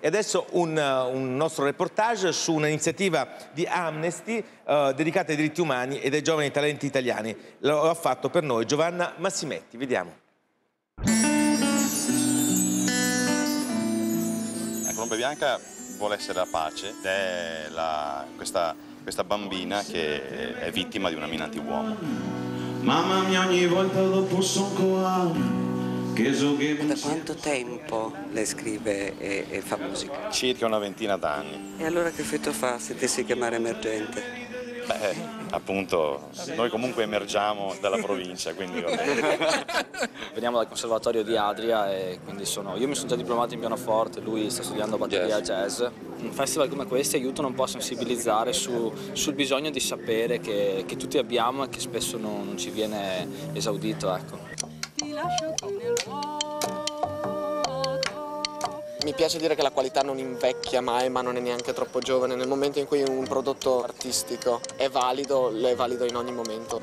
E adesso un nostro reportage su un'iniziativa di Amnesty dedicata ai diritti umani e ai giovani talenti italiani. Lo ha fatto per noi Giovanna Massimetti, vediamo. La Colombe Bianca vuole essere la pace ed è questa bambina che è vittima di una mina antiuomo. Mamma mia, ogni volta dopo son qua. Da quanto tempo lei scrive e fa musica? Circa una ventina d'anni. E allora che effetto fa se te si chiamare Emergente? Beh, appunto, noi comunque emergiamo dalla provincia, quindi... Veniamo dal conservatorio di Adria e quindi io mi sono già diplomato in pianoforte, lui sta studiando batteria jazz. Un festival come questi aiutano un po' a sensibilizzare sul bisogno di sapere che tutti abbiamo e che spesso non ci viene esaudito, ecco. Mi piace dire che la qualità non invecchia mai, ma non è neanche troppo giovane. Nel momento in cui un prodotto artistico è valido in ogni momento.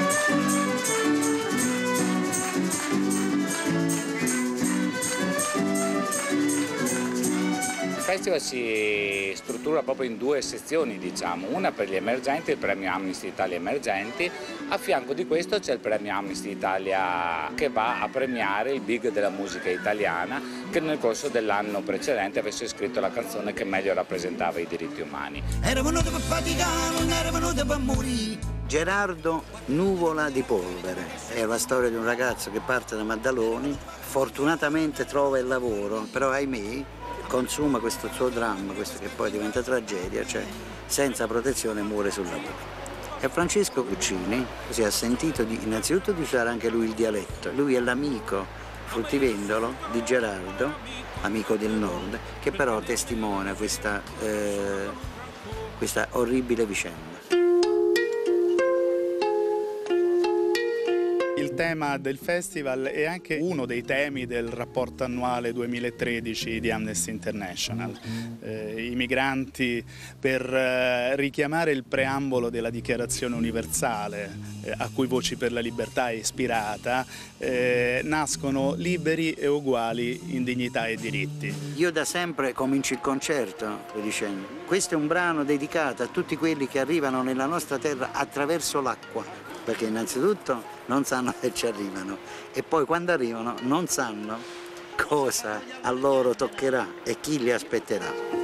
Il festival si struttura proprio in due sezioni, diciamo, una per gli emergenti, il premio Amnesty Italia Emergenti, a fianco di questo c'è il premio Amnesty Italia che va a premiare il big della musica italiana che nel corso dell'anno precedente avesse scritto la canzone che meglio rappresentava i diritti umani. Era venuto per faticare, non era venuto per morire. Gerardo Nuvola di Polvere è la storia di un ragazzo che parte da Maddaloni, fortunatamente trova il lavoro, però ahimè consuma questo suo dramma, questo che poi diventa tragedia, cioè senza protezione muore sul lavoro. E Francesco Cuccini si è sentito innanzitutto di usare anche lui il dialetto. Lui è l'amico fruttivendolo di Gerardo, amico del nord, che però testimonia questa orribile vicenda. Il tema del festival è anche uno dei temi del rapporto annuale 2013 di Amnesty International. I migranti, per richiamare il preambolo della Dichiarazione Universale a cui Voci per la Libertà è ispirata, nascono liberi e uguali in dignità e diritti. Io da sempre comincio il concerto dicendo: questo è un brano dedicato a tutti quelli che arrivano nella nostra terra attraverso l'acqua, perché innanzitutto non sanno che ci arrivano e poi quando arrivano non sanno cosa a loro toccherà e chi li aspetterà.